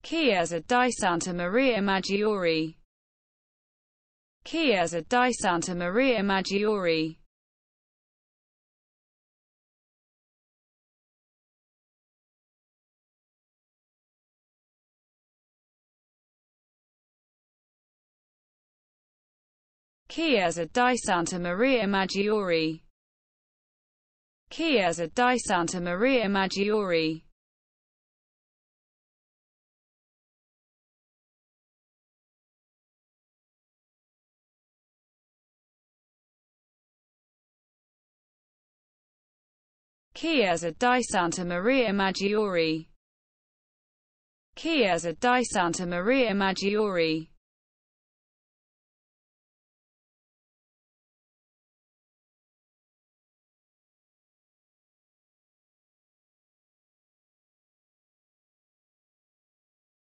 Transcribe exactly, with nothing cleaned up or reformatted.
Chiesa di Santa Maria Maggiore. Chiesa di Santa Maria Maggiore. Chiesa di Santa Maria Maggiore. Chiesa di Santa Maria Maggiore. Chiesa di Santa Maria Maggiore. Chiesa di Santa Maria Maggiore.